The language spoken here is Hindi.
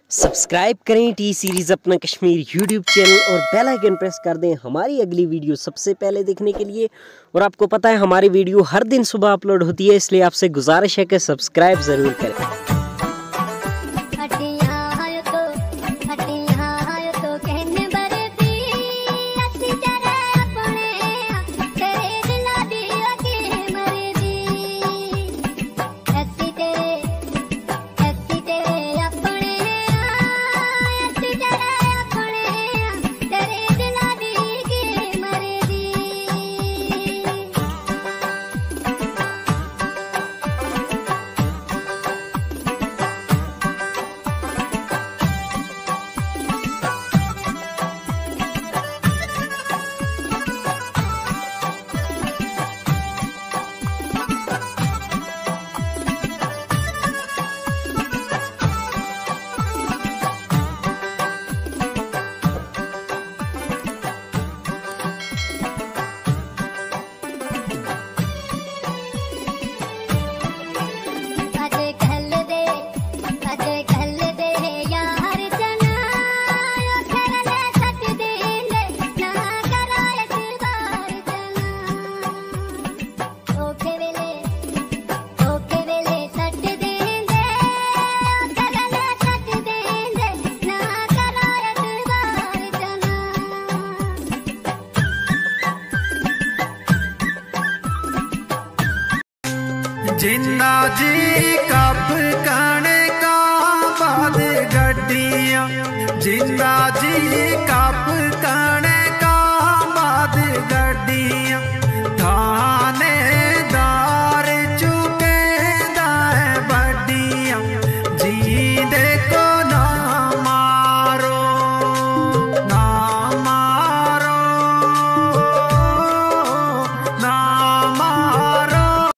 सब्सक्राइब करें टी सीरीज अपना कश्मीर यूट्यूब चैनल और बेल आइकन प्रेस कर दें हमारी अगली वीडियो सबसे पहले देखने के लिए। और आपको पता है हमारी वीडियो हर दिन सुबह अपलोड होती है, इसलिए आपसे गुजारिश है कि सब्सक्राइब ज़रूर करें। जिन्ना जी कप काने का बाद गड्डियां, जिन्ना जी कप काने का बाद गड्डियां, थानेदार